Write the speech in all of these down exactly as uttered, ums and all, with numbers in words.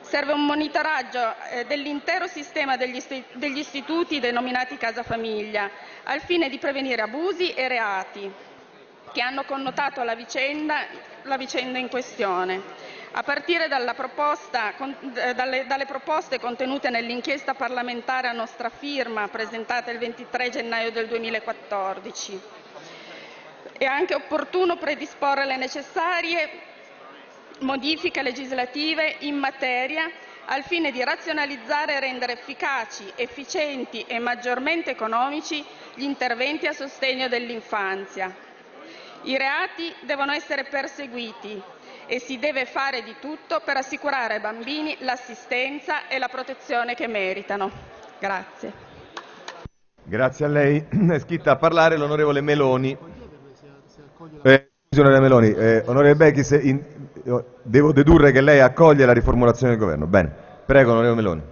Serve un monitoraggio eh, dell'intero sistema degli, isti- degli istituti denominati casa famiglia, al fine di prevenire abusi e reati che hanno connotato la vicenda, la vicenda in questione, a partire dalla proposta, con, eh, dalle, dalle proposte contenute nell'inchiesta parlamentare a nostra firma presentata il ventitré gennaio del duemilaquattordici. È anche opportuno predisporre le necessarie modifiche legislative in materia al fine di razionalizzare e rendere efficaci, efficienti e maggiormente economici gli interventi a sostegno dell'infanzia. I reati devono essere perseguiti e si deve fare di tutto per assicurare ai bambini l'assistenza e la protezione che meritano. Grazie. Grazie a lei. È iscritta a parlare l'onorevole Meloni. Eh, scusi, onorevole Meloni, eh, onorevole Becchi, se in, devo dedurre che lei accoglie la riformulazione del governo. Bene, prego onorevole Meloni.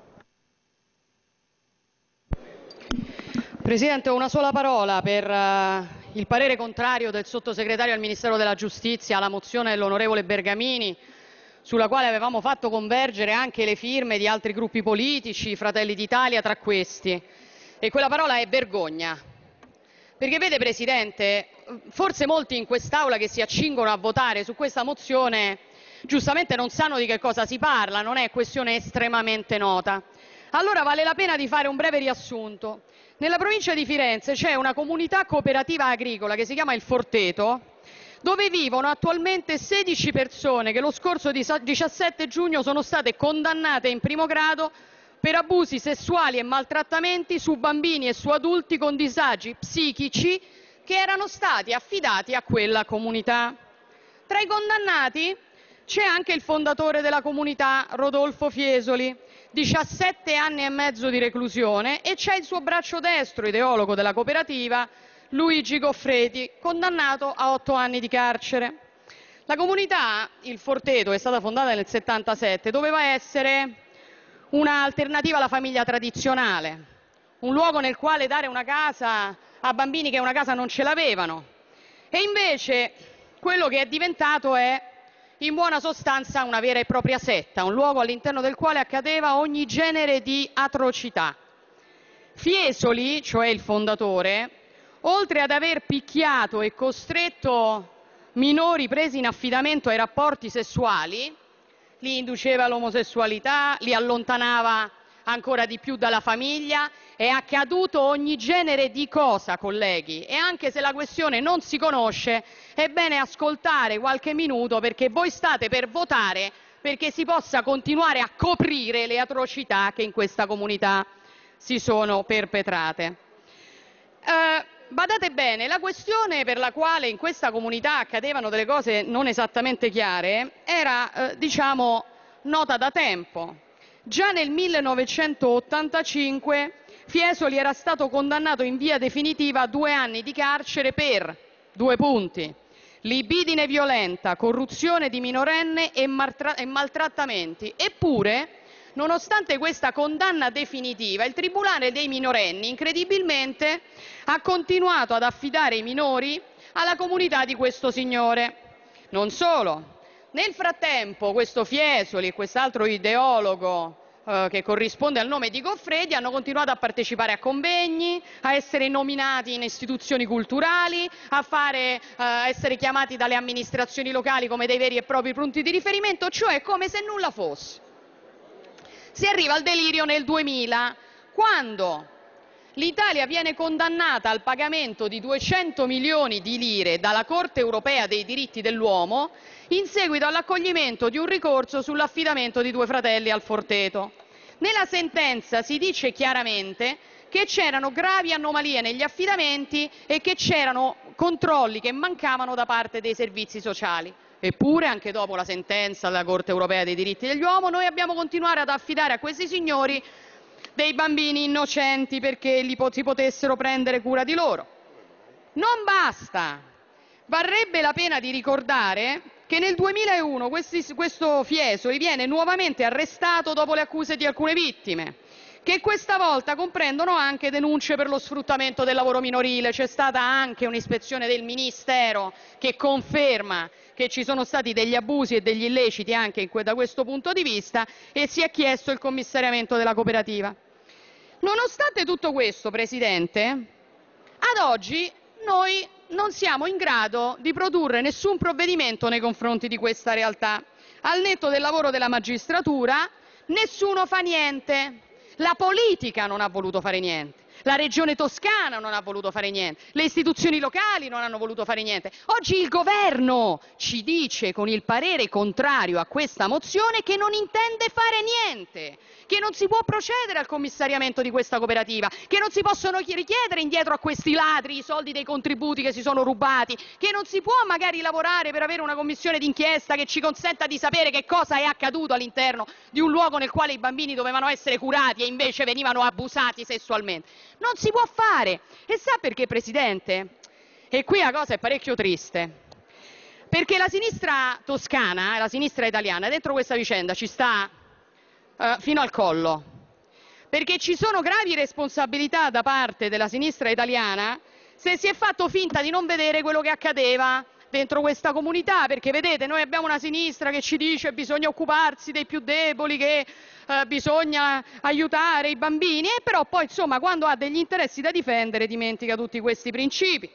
Presidente, una sola parola per uh, il parere contrario del sottosegretario al Ministero della Giustizia alla mozione dell'onorevole Bergamini, sulla quale avevamo fatto convergere anche le firme di altri gruppi politici, Fratelli d'Italia tra questi. E quella parola è vergogna. Perché vede Presidente, forse molti in quest'Aula che si accingono a votare su questa mozione giustamente non sanno di che cosa si parla, non è questione estremamente nota. Allora vale la pena di fare un breve riassunto. Nella provincia di Firenze c'è una comunità cooperativa agricola che si chiama Il Forteto, dove vivono attualmente sedici persone che lo scorso diciassette giugno sono state condannate in primo grado per abusi sessuali e maltrattamenti su bambini e su adulti con disagi psichici che erano stati affidati a quella comunità. Tra i condannati c'è anche il fondatore della comunità, Rodolfo Fiesoli, diciassette anni e mezzo di reclusione, e c'è il suo braccio destro, ideologo della cooperativa, Luigi Goffredi, condannato a otto anni di carcere. La comunità, Il Forteto, è stata fondata nel settantasette, doveva essere un'alternativa alla famiglia tradizionale, un luogo nel quale dare una casa a bambini che una casa non ce l'avevano. E invece quello che è diventato è in buona sostanza una vera e propria setta, un luogo all'interno del quale accadeva ogni genere di atrocità. Fiesoli, cioè il fondatore, oltre ad aver picchiato e costretto minori presi in affidamento ai rapporti sessuali, li induceva all'omosessualità, li allontanava ancora di più dalla famiglia, è accaduto ogni genere di cosa, colleghi, e anche se la questione non si conosce è bene ascoltare qualche minuto, perché voi state per votare perché si possa continuare a coprire le atrocità che in questa comunità si sono perpetrate. Eh, badate bene, la questione per la quale in questa comunità accadevano delle cose non esattamente chiare era, eh, diciamo, nota da tempo. Già nel millenovecentottantacinque Fiesoli era stato condannato in via definitiva a due anni di carcere per due punti: libidine violenta, corruzione di minorenne e, e maltrattamenti. Eppure, nonostante questa condanna definitiva, il Tribunale dei minorenni incredibilmente ha continuato ad affidare i minori alla comunità di questo signore. Non solo. Nel frattempo questo Fiesoli e quest'altro ideologo eh, che corrisponde al nome di Goffredi hanno continuato a partecipare a convegni, a essere nominati in istituzioni culturali, a fare, eh, essere chiamati dalle amministrazioni locali come dei veri e propri punti di riferimento, cioè come se nulla fosse. Si arriva al delirio nel duemila, quando l'Italia viene condannata al pagamento di duecento milioni di lire dalla Corte europea dei diritti dell'uomo in seguito all'accoglimento di un ricorso sull'affidamento di due fratelli al Forteto. Nella sentenza si dice chiaramente che c'erano gravi anomalie negli affidamenti e che c'erano controlli che mancavano da parte dei servizi sociali. Eppure, anche dopo la sentenza della Corte europea dei diritti dell'uomo, noi abbiamo continuato ad affidare a questi signori dei bambini innocenti perché li, si potessero prendere cura di loro. Non basta! Varrebbe la pena di ricordare che nel duemilauno questi, questo Fiesoli viene nuovamente arrestato dopo le accuse di alcune vittime. che questa volta comprendono anche denunce per lo sfruttamento del lavoro minorile. C'è stata anche un'ispezione del Ministero che conferma che ci sono stati degli abusi e degli illeciti anche da questo punto di vista e si è chiesto il commissariamento della cooperativa. Nonostante tutto questo, Presidente, ad oggi noi non siamo in grado di produrre nessun provvedimento nei confronti di questa realtà. Al netto del lavoro della magistratura, nessuno fa niente. La politica non ha voluto fare niente, la Regione Toscana non ha voluto fare niente, le istituzioni locali non hanno voluto fare niente. Oggi il Governo ci dice con il parere contrario a questa mozione che non intende fare niente, che non si può procedere al commissariamento di questa cooperativa, che non si possono richiedere indietro a questi ladri i soldi dei contributi che si sono rubati, che non si può magari lavorare per avere una commissione d'inchiesta che ci consenta di sapere che cosa è accaduto all'interno di un luogo nel quale i bambini dovevano essere curati e invece venivano abusati sessualmente. Non si può fare. E sa perché, Presidente? E qui la cosa è parecchio triste. Perché la sinistra toscana e la sinistra italiana dentro questa vicenda ci sta uh, fino al collo. Perché ci sono gravi responsabilità da parte della sinistra italiana se si è fatto finta di non vedere quello che accadeva dentro questa comunità, perché vedete noi abbiamo una sinistra che ci dice che bisogna occuparsi dei più deboli, che eh, bisogna aiutare i bambini, e però poi insomma quando ha degli interessi da difendere dimentica tutti questi principi.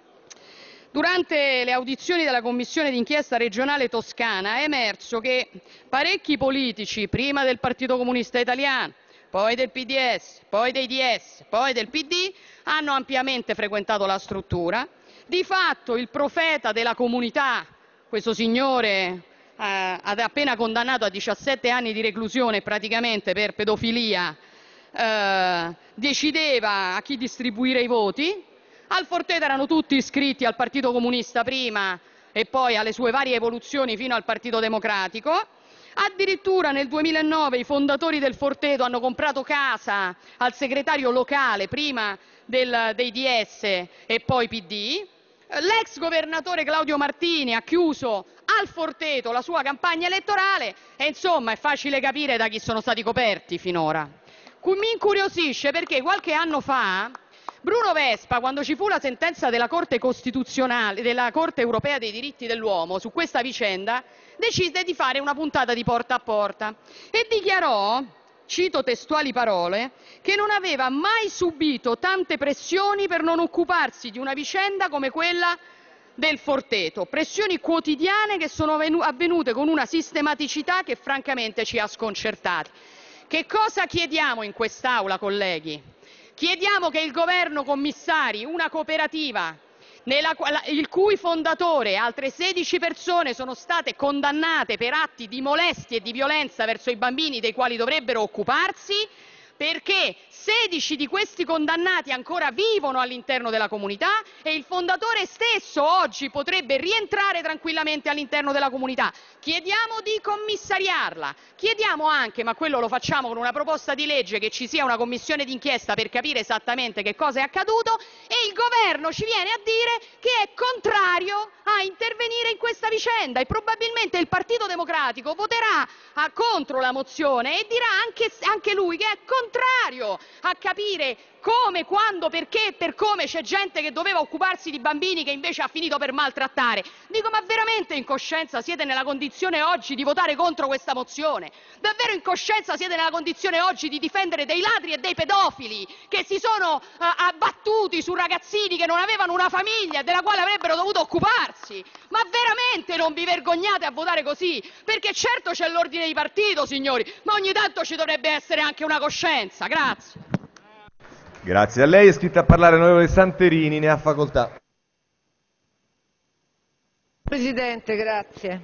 Durante le audizioni della Commissione d'inchiesta regionale toscana è emerso che parecchi politici, prima del Partito Comunista Italiano, poi del P D S, poi dei D S, poi del P D, hanno ampiamente frequentato la struttura. Di fatto il profeta della comunità, questo signore eh, appena condannato a diciassette anni di reclusione praticamente per pedofilia, eh, decideva a chi distribuire i voti. Al Forteto erano tutti iscritti al Partito Comunista prima e poi alle sue varie evoluzioni fino al Partito Democratico. Addirittura nel duemilanove i fondatori del Forteto hanno comprato casa al segretario locale prima del, dei D S e poi P D. L'ex governatore Claudio Martini ha chiuso al Forteto la sua campagna elettorale e insomma è facile capire da chi sono stati coperti finora. Mi incuriosisce perché qualche anno fa Bruno Vespa, quando ci fu la sentenza della Corte Costituzionale, della Corte Europea dei Diritti dell'Uomo su questa vicenda, decise di fare una puntata di porta a porta e dichiarò, cito testuali parole, che non aveva mai subito tante pressioni per non occuparsi di una vicenda come quella del Forteto, pressioni quotidiane che sono avvenute con una sistematicità che francamente ci ha sconcertati. Che cosa chiediamo in quest'Aula, colleghi? Chiediamo che il Governo commissari una cooperativa nella, il cui fondatore e altre sedici persone sono state condannate per atti di molestie e di violenza verso i bambini dei quali dovrebbero occuparsi, perché sedici di questi condannati ancora vivono all'interno della comunità e il fondatore stesso oggi potrebbe rientrare tranquillamente all'interno della comunità. Chiediamo di commissariarla, chiediamo anche, ma quello lo facciamo con una proposta di legge, che ci sia una commissione d'inchiesta per capire esattamente che cosa è accaduto, e il Governo ci viene a dire che è contrario a intervenire in questa vicenda e probabilmente il Partito Democratico voterà a, contro la mozione e dirà anche, anche lui che è contrario a capire come, quando, perché e per come c'è gente che doveva occuparsi di bambini che invece ha finito per maltrattare. Dico, ma veramente in coscienza siete nella condizione oggi di votare contro questa mozione? Davvero in coscienza siete nella condizione oggi di difendere dei ladri e dei pedofili che si sono uh, abbattuti su ragazzini che non avevano una famiglia e della quale avrebbero dovuto occuparsi? Ma veramente non vi vergognate a votare così? Perché certo c'è l'ordine di partito, signori, ma ogni tanto ci dovrebbe essere anche una coscienza. Grazie. Grazie a lei. È iscritta a parlare l'onorevole Santerini, ne ha facoltà. Presidente, grazie.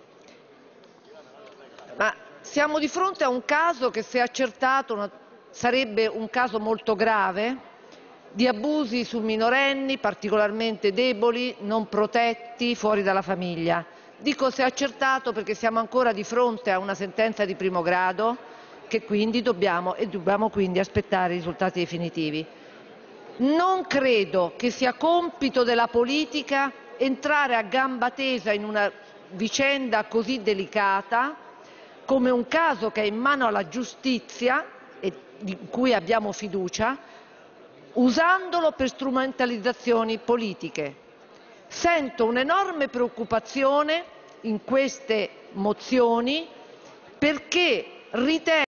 Ma siamo di fronte a un caso che, se accertato, una, sarebbe un caso molto grave di abusi su minorenni particolarmente deboli, non protetti, fuori dalla famiglia. Dico se accertato perché siamo ancora di fronte a una sentenza di primo grado che quindi dobbiamo e dobbiamo quindi aspettare i risultati definitivi. Non credo che sia compito della politica entrare a gamba tesa in una vicenda così delicata come un caso che è in mano alla giustizia e di cui abbiamo fiducia, usandolo per strumentalizzazioni politiche. Sento un'enorme preoccupazione in queste mozioni perché ritengo